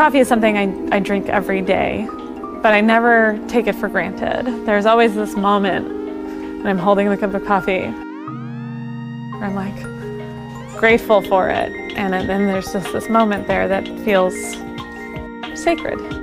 Coffee is something I drink every day, but I never take it for granted. There's always this moment when I'm holding the cup of coffee where I'm like grateful for it, and then there's just this moment there that feels sacred.